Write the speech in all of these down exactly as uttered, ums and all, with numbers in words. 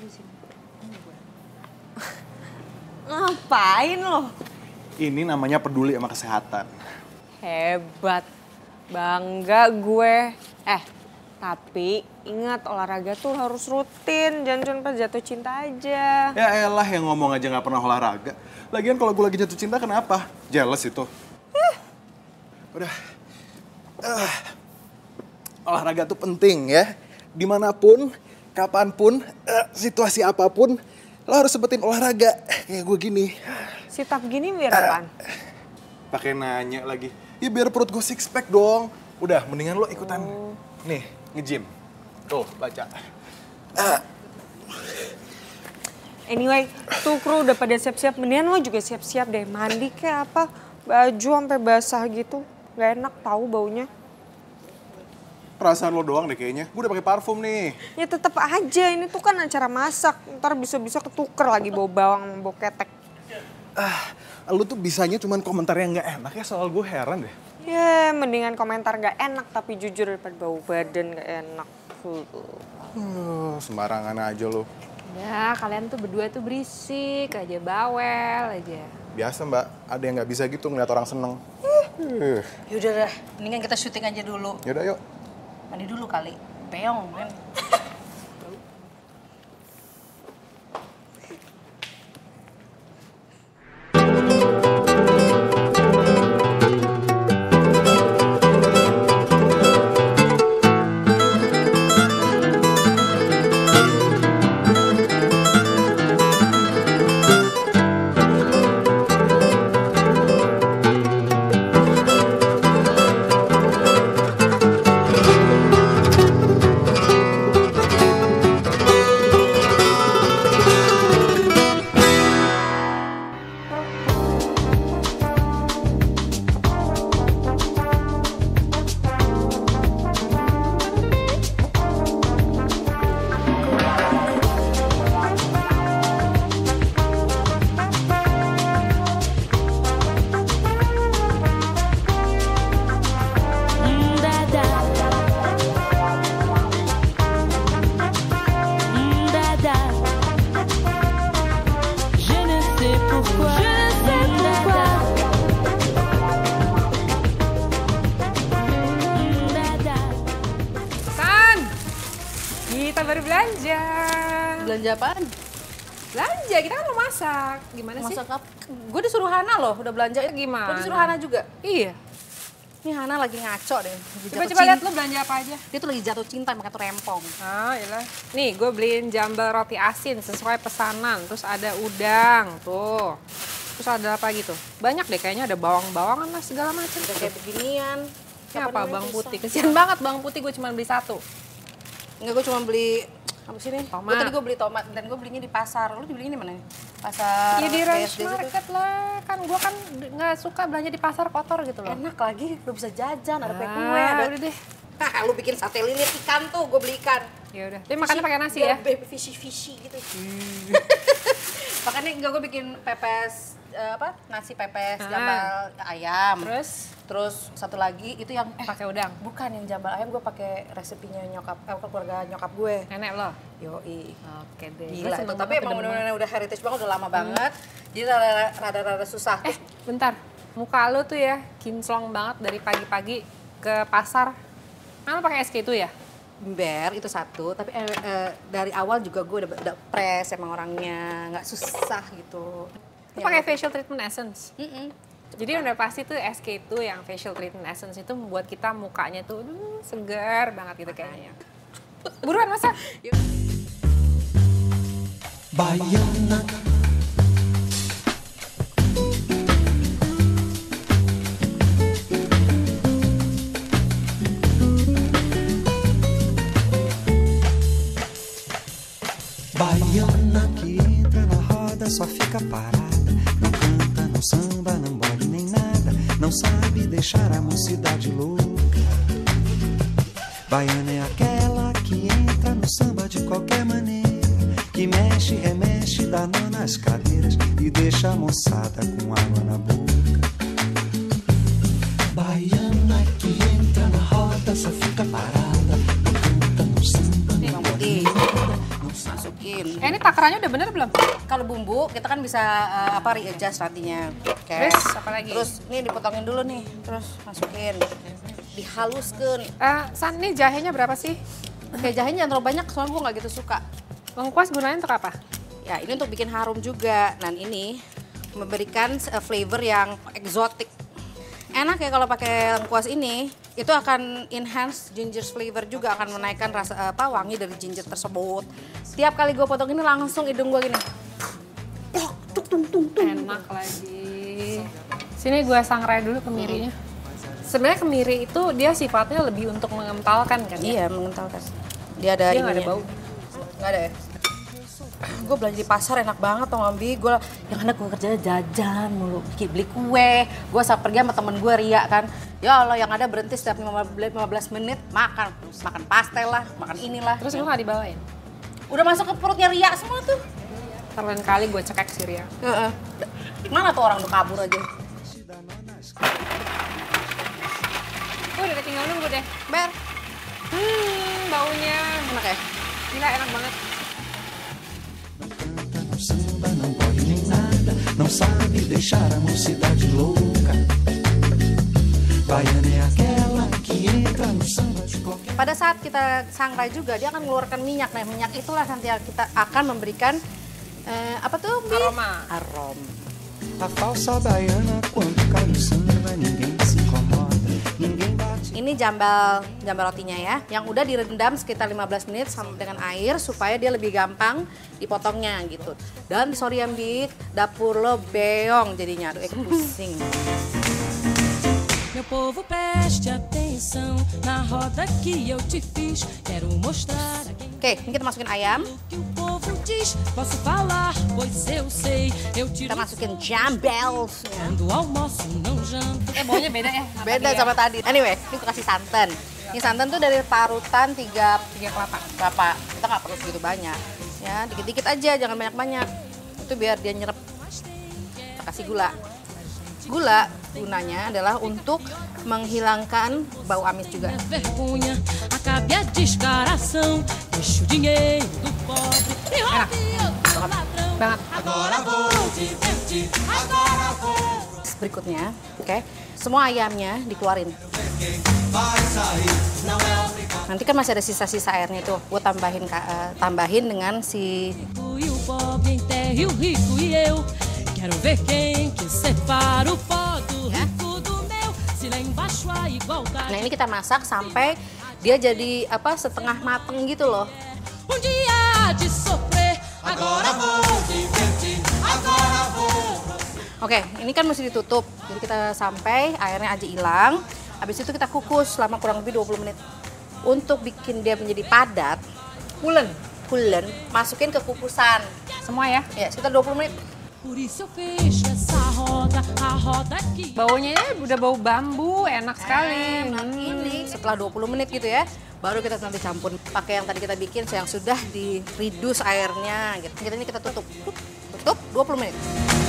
di sini. Ngapain lo? Ini namanya peduli sama kesehatan. Hebat. Bangga gue. Eh, tapi ingat olahraga tuh harus rutin. Jangan cuma pas jatuh cinta aja. Ya elah yang ngomong aja nggak pernah olahraga. Lagian kalau gue lagi jatuh cinta kenapa? Jealous itu. Eh. Udah. Uh. Olahraga tuh penting ya. Dimanapun, kapanpun, uh, situasi apapun, lo harus sempetin olahraga. Kayak gue gini. Sit-up gini biar apaan? Uh, Pakai nanya lagi. Ya biar perut gue six pack dong. Udah, mendingan lo ikutan. Oh. Nih, nge-gym. Tuh, baca. Uh. Anyway, tuh kru udah pada siap-siap. Mendingan lo juga siap-siap deh. Mandi kayak apa. Baju sampai basah gitu. Gak enak tahu baunya. Perasaan lo doang deh kayaknya. Gue udah pakai parfum nih. Ya tetap aja, ini tuh kan acara masak. Ntar bisa-bisa ketuker lagi bau bawang sama bau ketek. Ah, lo tuh bisanya cuman komentar yang gak enak ya, soal gue heran deh. Ya, mendingan komentar gak enak tapi jujur daripada bau badan gak enak. Uh, sembarangan aja lo. Ya, kalian tuh berdua tuh berisik aja, bawel aja. Biasa mbak, ada yang gak bisa gitu ngeliat orang seneng. Uh. Yaudah dah, mendingan kita syuting aja dulu. Yaudah yuk. Mandi dulu kali, beong kan. Kita baru belanja. Belanja apaan? Belanja, kita kan mau masak. Gimana sih? Masak apa? Gue disuruh Hana loh, udah belanja. Gimana? Lo disuruh Hana juga? Iya. Ini Hana lagi ngaco deh. Coba-coba lihat lo belanja apa aja. Dia tuh lagi jatuh cinta makanya tuh rempong. Ah, iyalah. Nih, gue beliin jambal roti asin sesuai pesanan. Terus ada udang, tuh. Terus ada apa gitu? Banyak deh, kayaknya ada bawang-bawangan lah segala macam. Kayak beginian. Ini apa? Bawang putih. Kesian banget bawang putih, gue cuma beli satu. Enggak, gue cuma beli apa sih nih? Tomat. Gue tadi gue beli tomat dan gue belinya di pasar. Lu dibelinya di mana? Pasar Ya di B S D rush market situ. lah. Kan gue kan nggak suka belanja di pasar kotor gitu loh. Enak lagi, lu bisa jajan, ada kue Ah, kue, ada. udah deh. Hah, lu bikin sate lilit ikan tuh, gue beli ikan. Ya udah. Tapi makannya pakai nasi ya. Baby fishy fishy gitu. Hmm. Makanya enggak gue bikin pepes eh, apa? Nasi pepes Ah. jambal ayam. Terus Terus satu lagi itu yang eh, pakai udang. bukan yang jambal ayam, gue pakai resepinya nyokap eh, keluarga nyokap gue. Nenek lo. Yoi. Oke deh. Gila itu, Gua seneng tapi banget emang denger bener-bener udah heritage banget, udah lama banget. Jadi rada- rada-rada susah. Eh, bentar. Muka lo tuh ya kinclong banget dari pagi-pagi ke pasar. Kan lo pakai S K itu ya? Ember itu satu, tapi eh, eh, dari awal juga gue udah, udah press emang orangnya, nggak susah gitu. Lo pakai facial treatment essence. Mm-mm. Jadi udah pasti tuh S K itu yang facial treatment essence itu membuat kita mukanya tuh aduh, segar banget gitu kayaknya. Buruan masak. Baiana. Baiana que entra na roda só fica parada. Não canta, não samba, não bole nem nada. Não sabe deixar a mocidade louca. Baiana é aquela que entra no samba de qualquer maneira, que mexe, remexe, dá nó nas cadeiras e deixa a moçada com água na boca. Baiana que entra na roda só fica parada. Não canta, não samba, não bole nem nada. Não Masukin. Eh ini takarannya udah bener belum? Kalau bumbu kita kan bisa uh, apa readjust nantinya. Oke. Terus apa lagi? Terus ini dipotongin dulu nih, terus masukin. Dihaluskan. Eh, San, ini jahenya berapa sih? Kayak jahenya jangan terlalu banyak, soalnya gue nggak gitu suka. Lengkuas gunanya untuk apa? Ya ini untuk bikin harum juga. Dan ini memberikan uh, flavor yang eksotik. Enak ya kalau pakai lengkuas ini, itu akan enhance ginger flavor juga, akan menaikkan rasa apa wangi dari ginger tersebut. Tiap kali gue potong ini langsung hidung gue gini. Oh, tung tung tung tung. Enak lagi. Sini gue sangrai dulu kemirinya. Sebenarnya kemiri itu dia sifatnya lebih untuk mengentalkan kan ya? Iya, mengentalkan. Dia ada Dia nggak ada ininya. bau. Nggak ada ya? Gue belanja di pasar enak banget tau ngambil. Gue yang ada gue kerjanya jajan mulu, beli kue. Gue saat pergi sama temen gue Ria kan. Ya Allah yang ada berhenti setiap lima belas menit makan. Makan pastel lah, makan inilah. Terus lu nggak dibawain? Udah masuk ke perutnya Ria semua tuh. Ntar lain kali gue cekek sih Ria. Heeh. Mana tuh orang udah kabur aja. Gue udah tinggal nunggu deh. Ber, Hmm, baunya. enak ya? Gila enak banget. No samba, não pode nem nada, não sabe deixar a mocidade louca. Baiana é aquela que entra no samba de qualquer. Pada saat kita sangrai juga dia akan mengeluarkan minyak. Nah minyak itulah nanti kita akan memberikan eh, apa tuh? Bi? Aroma. Arom. A falsa baiana quando cai no samba ninguém se incomoda, ninguém bate. Ini jambal jambal rotinya ya, yang udah direndam sekitar lima belas menit sama dengan air supaya dia lebih gampang dipotongnya gitu. Dan sorry Ambik, dapur lo beong jadinya, aduh eh pusing. Meu povo preste atenção na roda que eu te fiz. Quero mostrar a quem Oke, ini kita masukin ayam, que o povo diz. Posso falar, pois eu sei. Eu tiro kita masukin jambal. quando almoço não janto. Eh baunya beda ya? sama Beda tadi ya? sama tadi. Anyway, ini aku kasih santan. Ini santan tuh dari parutan tiga Tiga kelapa. kelapa. Kita nggak perlu segitu banyak. Ya, dikit-dikit aja, jangan banyak-banyak. Itu biar dia nyerap. Kita kasih gula. Gula gunanya adalah untuk menghilangkan bau amis juga. Minha vergonha, acabe a descaração. Deixa o dinheiro do pobre e roube o ladrão. Banget. Agora vou divertir, agora vou. Berikutnya, oke, semua ayamnya dikeluarin. Nanti kan masih ada sisa-sisa airnya tuh, gue tambahin uh, tambahin dengan si E o pobre enterre o rico e eu. Quero ver quem que separa o pó do rico do meu. Se lá embaixo há igualdade. Nah ini kita masak sampai dia jadi apa setengah mateng gitu loh. Um dia há de sofrer. Agora vou divertir, agora vou. Oke, ini kan mesti ditutup. Jadi kita sampai airnya aja hilang. Habis itu kita kukus selama kurang lebih dua puluh menit. Untuk bikin dia menjadi padat, Pulen. pulen, masukin ke kukusan. Semua ya? Ya, sekitar dua puluh menit. Por isso eu fecho essa roda, a roda que Baunya ya udah bau bambu, enak sekali. Nah, ini setelah dua puluh menit gitu ya, baru kita nanti campur pakai yang tadi kita bikin yang sudah di reduce airnya gitu. Kita ini kita tutup. Tutup dua puluh menit.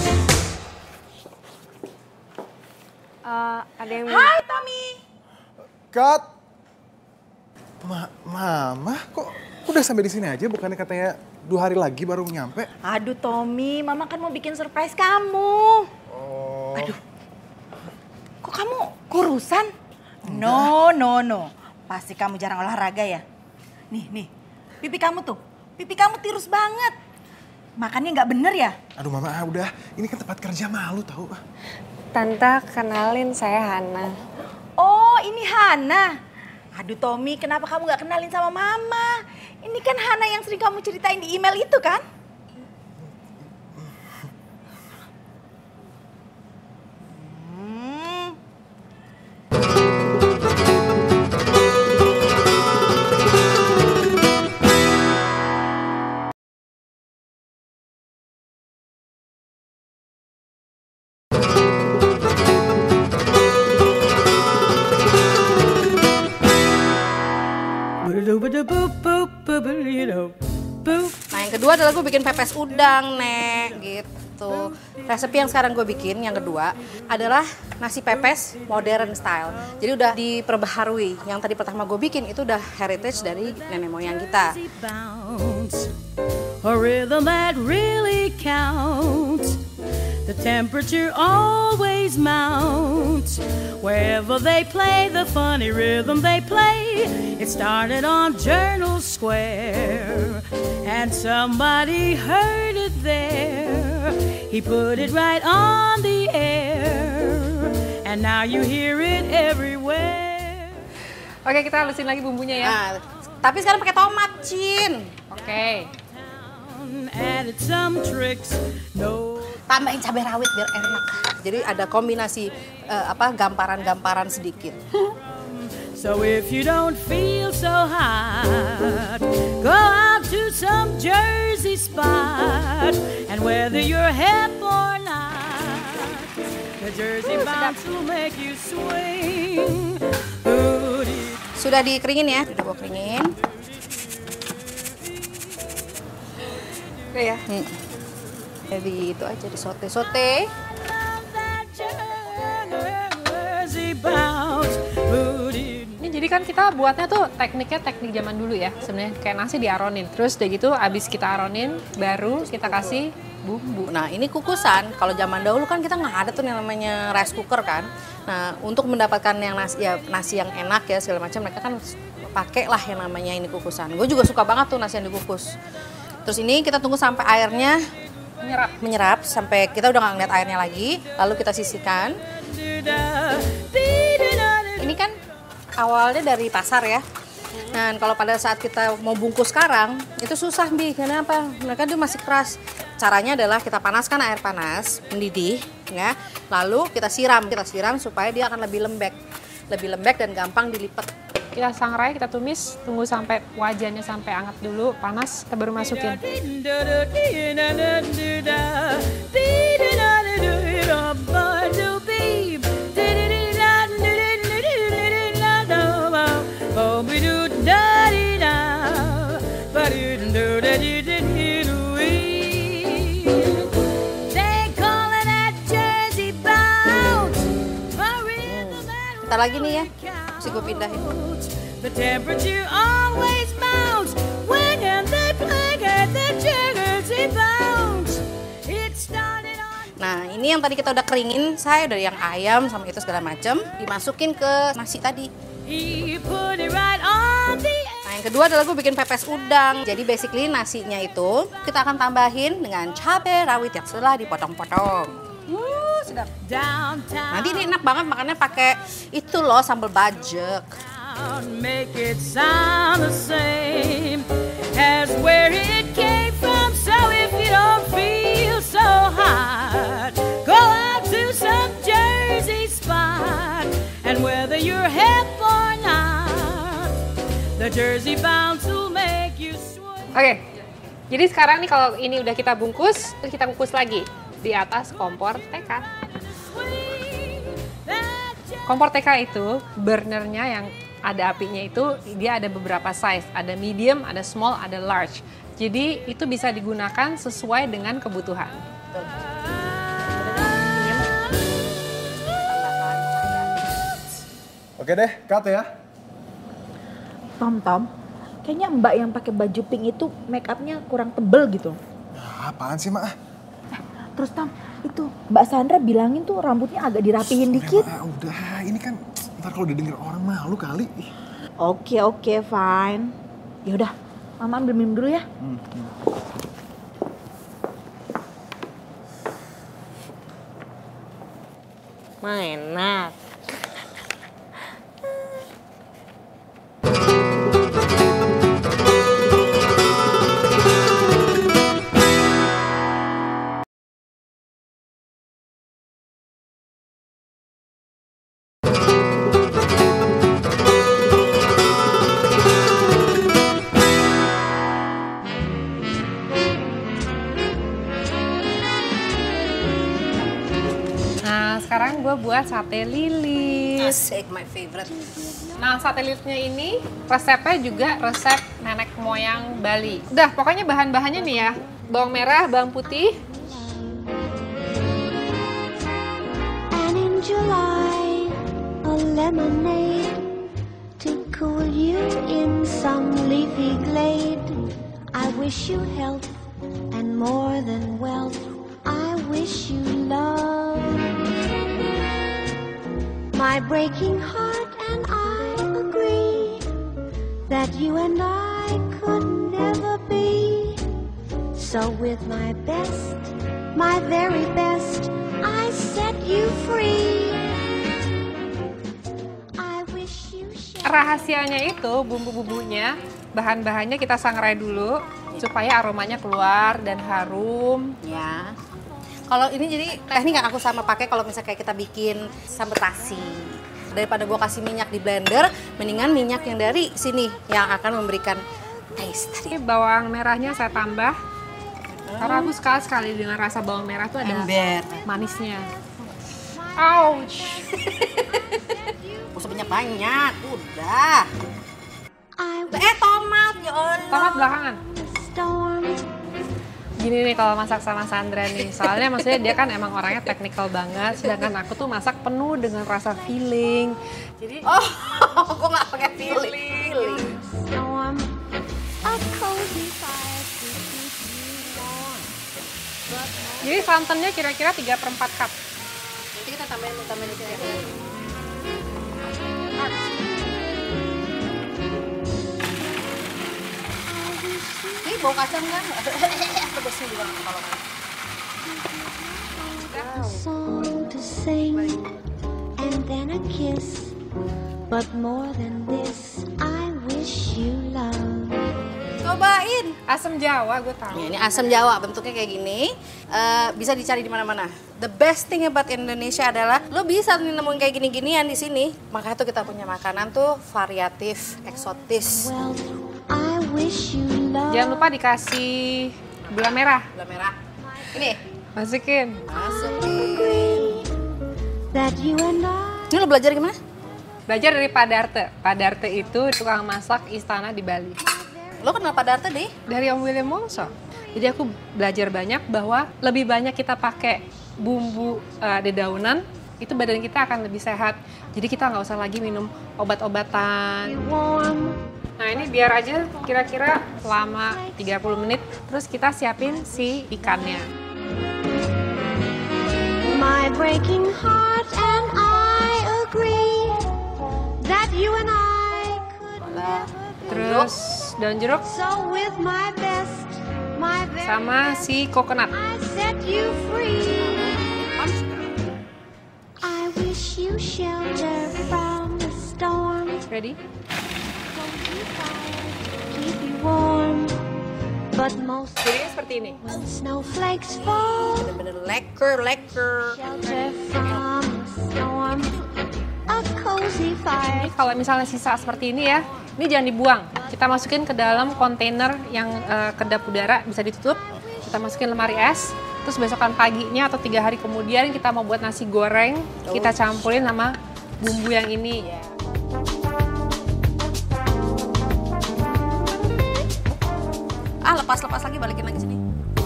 Eh, ada yang Hai Tommy. Kat. Ma Mama, kok udah sampai di sini aja? Bukannya katanya dua hari lagi baru nyampe? Aduh Tommy, Mama kan mau bikin surprise kamu. Oh. Aduh, kok kamu kurusan? No, no, no. Pasti kamu jarang olahraga ya? Nih, nih, pipi kamu tuh, pipi kamu tirus banget. Makannya nggak bener ya? Aduh Mama, ah, udah. Ini kan tempat kerja malu tahu. Tante, kenalin saya Hana. Oh, ini Hana. Aduh Tommy, kenapa kamu nggak kenalin sama Mama? Ini kan Hana yang sering kamu ceritain di email itu kan? Hmm. Nah yang kedua adalah gue bikin pepes udang, Nek, gitu. Resepi yang sekarang gue bikin, yang kedua, adalah nasi pepes modern style. Jadi udah diperbaharui. Yang tadi pertama gue bikin itu udah heritage dari nenek moyang kita. bounce. a rhythm that really counts. The temperature always mounts wherever they play the funny rhythm they play. It started on Journal Square, and somebody heard it there. He put it right on the air, and now you hear it everywhere. Oke, kita halusin lagi bumbunya ya. Nah, tapi sekarang pakai tomat, Cin. Oke. Added some tricks, no. Tambahin cabai rawit biar enak. Jadi ada kombinasi uh, apa gamparan-gamparan sedikit. So if you don't feel so hot, go out to some Jersey spot, and whether you're hip or not, the Jersey bounce will make you swing. Sudah dikeringin ya, udah gua keringin. Oke ya. Hmm. Jadi itu aja disote-sote. Ini jadi kan kita buatnya tuh tekniknya teknik zaman dulu ya. Sebenarnya kayak nasi diaronin. Terus udah gitu abis kita aronin baru kita kasih bumbu. Nah ini kukusan, kalau zaman dahulu kan kita nggak ada tuh yang namanya rice cooker kan. Nah untuk mendapatkan yang nasi, ya, nasi yang enak ya segala macam mereka kan pakai lah yang namanya ini kukusan. Gue juga suka banget tuh nasi yang dikukus. Terus ini kita tunggu sampai airnya Menyerap. Menyerap sampai kita udah nggak ngeliat airnya lagi. Lalu kita sisihkan. Ini kan awalnya dari pasar ya. Dan kalau pada saat kita mau bungkus sekarang itu susah Bi. Kenapa? Mereka tuh masih keras. Caranya adalah kita panaskan air panas mendidih ya. Lalu kita siram, kita siram supaya dia akan lebih lembek, lebih lembek dan gampang dilipat. Kita sangrai, kita tumis, tunggu sampai wajannya sampai hangat dulu, panas, kita baru masukin. Bentar lagi nih ya, mesti gue pindahin. The temperature always mounts when they play at the Jersey bounce. It started on. Nah ini yang tadi kita udah keringin, saya dari yang ayam sama itu segala macam dimasukin ke nasi tadi. He put it right on the. Nah yang kedua adalah gue bikin pepes udang. Jadi basically nasinya itu kita akan tambahin dengan cabai rawit yang setelah dipotong-potong. Wuh, sedap. Downtown. Nanti ini enak banget makannya pakai itu loh sambal bajek. Make it sound the same as where it came from. So if you don't feel so hot, go out to some Jersey spot, and whether you're hip or not, the Jersey bounce will make you swing. Oke, jadi sekarang nih kalau ini udah kita bungkus, terus kita kukus lagi di atas kompor T K. Kompor T K itu burnernya yang ada apinya itu dia ada beberapa size, ada medium, ada small, ada large. Jadi itu bisa digunakan sesuai dengan kebutuhan. Oke deh, cut ya. Tom, Tom, kayaknya mbak yang pakai baju pink itu make upnya kurang tebel gitu. Ya, apaan sih, Mak? Eh, terus Tom, itu mbak Sandra bilangin tuh rambutnya agak dirapihin dikit. Ya, udah, ini kan ntar kalau didengar orang malu kali. Oke, oke, fine. Ya udah, Mama ambil minum dulu ya. Hmm, hmm. Enak. Sekarang gue buat sate lilit. Asik, my favorite. Nah, sate lilitnya ini resepnya juga resep nenek moyang Bali. Udah, pokoknya bahan-bahannya nih ya. Bawang merah, bawang putih. And in July, a lemonade to cool you in some leafy glade. I wish you health and more than wealth, I wish you love. My breaking heart and I agree that you and I could never be. So with my best, my very best, I set you free. I wish you shall... Rahasianya itu bumbu-bumbunya, bahan-bahannya kita sangrai dulu supaya aromanya keluar dan harum. Ya. Kalau ini jadi teknik yang aku sama pakai kalau misalnya kayak kita bikin sambal tasi. Daripada gua kasih minyak di blender, mendingan minyak yang dari sini yang akan memberikan taste tadi. Ini bawang merahnya saya tambah. Karena aku suka sekali dengan rasa bawang merah tuh ada Ember. manisnya. Ouch. Gak usah banyak-banyak, udah. Eh tomat, ya Allah. Tomat belakangan. Storm. Gini nih kalau masak sama Sandra nih, soalnya maksudnya dia kan emang orangnya teknikal banget, sedangkan aku tuh masak penuh dengan rasa feeling. Jadi, Oh, aku nggak pakai feeling. Storm. A cozy fire to keep you warm. jadi santannya kira-kira tiga per empat cup. Nanti kita tambahin, tambahin di sini. Ini bau kacang kan? Pedasnya juga kalau kan. A song to sing and then a kiss. But more than this, I wish you love. Cobain. Asam Jawa gue tahu. Ya, ini asam Jawa bentuknya kayak gini. Eh, bisa dicari di mana-mana. The best thing about Indonesia adalah lo bisa nih nemuin kayak gini-ginian di sini. Makanya tuh kita punya makanan tuh variatif, eksotis. Well, I wish you love. Jangan lupa dikasih gula merah. Gula merah. Ini Masukin. masukin. That you and I. Ini lo belajar gimana? Belajar dari Pak Darte. Pak Darte itu tukang masak istana di Bali. Lo kenal Pak Darte deh? Dari Om William Wongso. Jadi aku belajar banyak bahwa lebih banyak kita pakai bumbu uh, dedaunan, itu badan kita akan lebih sehat. Jadi kita nggak usah lagi minum obat-obatan. Warm. Nah ini biar aja kira-kira selama tiga puluh menit, terus kita siapin si ikannya. My breaking heart and I agree that you and I could never be. Terus daun jeruk So with my best, my very sama si coconut. I set you free. I wish you shelter from the storm. Ready? Cozy fire to keep you warm. But most Jadinya seperti ini. snowflakes fall. Bener-bener leker, leker. Shelter from the storm. A cozy fire. Ini kalau misalnya sisa seperti ini ya, ini jangan dibuang. Kita masukin ke dalam kontainer yang uh, kedap udara, bisa ditutup. Kita masukin lemari es. Terus besokan paginya atau tiga hari kemudian kita mau buat nasi goreng, kita campurin sama bumbu yang ini. Ah, lepas-lepas lagi, balikin lagi sini.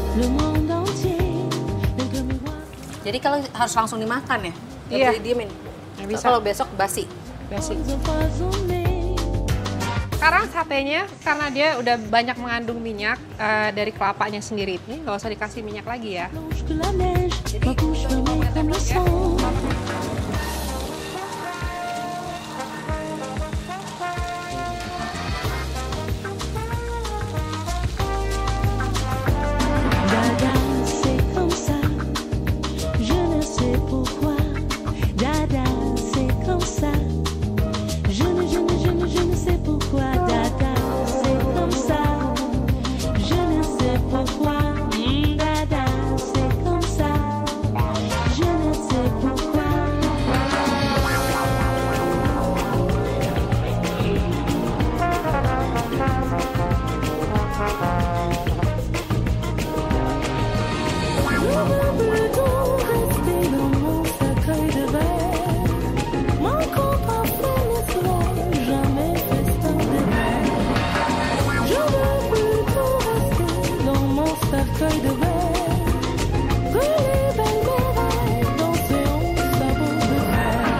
Jadi kalau harus langsung dimakan ya? Nggak Iya. bisa didiemin? Nggak bisa. Kalau besok basi. Basic. Sekarang satenya karena dia udah banyak mengandung minyak uh, dari kelapanya sendiri ini, nggak usah dikasih minyak lagi ya. Ma couche fermée comme le sang. Dada, c'est comme ça. Je ne sais pourquoi. Dada, c'est comme ça. Je ne, je ne, je ne, je ne sais pourquoi. Dada, c'est comme ça. Je ne sais pourquoi. Mm, Dada, c'est comme ça. Je ne sais pourquoi. Je veux plutôt rester dans mon cercueil de verre. Mon corps parfait ne serait jamais festin de verre. Je veux plutôt rester dans mon cercueil de verre. Brûler belle merveille, danser en sabot de verre.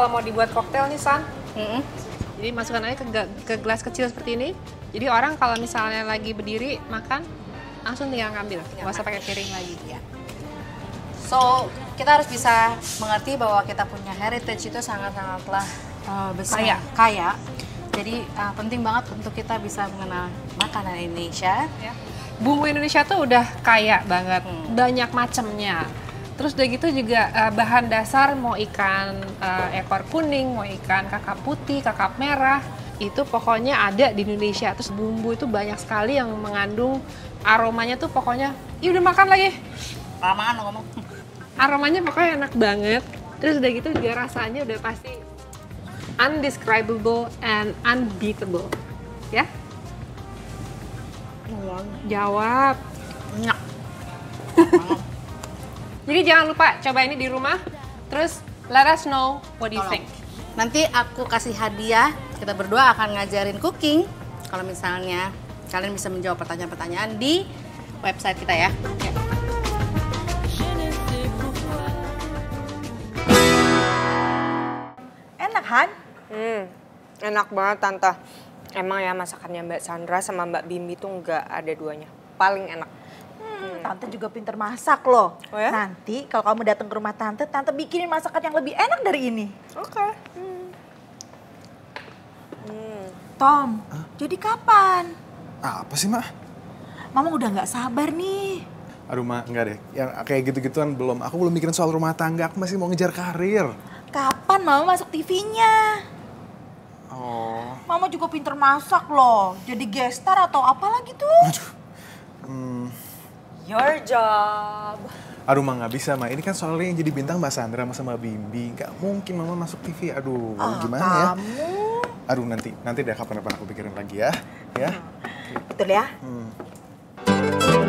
kalau mau dibuat koktail nih, San. Mm-mm. Jadi masukkan aja ke, ke gelas kecil seperti ini. Jadi orang kalau misalnya lagi berdiri makan, langsung tinggal ngambil. Nggak usah pakai piring lagi. Ya. So, kita harus bisa mengerti bahwa kita punya heritage itu sangat-sangatlah uh, besar. Kaya. Kaya. Jadi uh, penting banget untuk kita bisa mengenal makanan Indonesia. Ya. Bumbu Indonesia tuh udah kaya banget, Hmm. banyak macamnya. Terus udah gitu juga uh, bahan dasar mau ikan uh, ekor kuning, mau ikan kakap putih, kakap merah, itu pokoknya ada di Indonesia. Terus bumbu itu banyak sekali yang mengandung aromanya tuh pokoknya, ih udah makan lagi. Lamaan lo ngomong. Aromanya pokoknya enak banget. Terus udah gitu juga rasanya udah pasti undescribable and unbeatable. Ya? Jawab. Enak. Jadi jangan lupa coba ini di rumah. Terus let us know what do you Tolong. think. Nanti aku kasih hadiah, kita berdua akan ngajarin cooking. Kalau misalnya kalian bisa menjawab pertanyaan-pertanyaan di website kita ya. Enak, Han? Hmm, enak banget Tante. Emang ya masakannya Mbak Sandra sama Mbak Bimbi tuh nggak ada duanya. Paling enak. Hmm, Tante juga pinter masak loh. Oh ya? Nanti kalau kamu datang ke rumah Tante, Tante bikinin masakan yang lebih enak dari ini. Oke. Hmm. Hmm. Tom, jadi kapan? Apa sih, Mak? Mama udah nggak sabar nih. Aduh, Mak, enggak deh. Yang kayak gitu-gituan belum. Aku belum mikirin soal rumah tangga, aku masih mau ngejar karir. Kapan Mama masuk T V-nya? Oh. Mama juga pinter masak loh. Jadi guest star atau apa lagi tuh? Aduh. Hmm. Your job. Aduh, Mak, nggak bisa, Mak. Ini kan soalnya yang jadi bintang Mbak Sandra sama Mbak Bimbi. Nggak mungkin Mama masuk T V. Aduh, Ah, gimana ya? kamu. Aduh, nanti nanti deh kapan-kapan aku pikirin lagi ya. Ya. Betul ya? Hmm.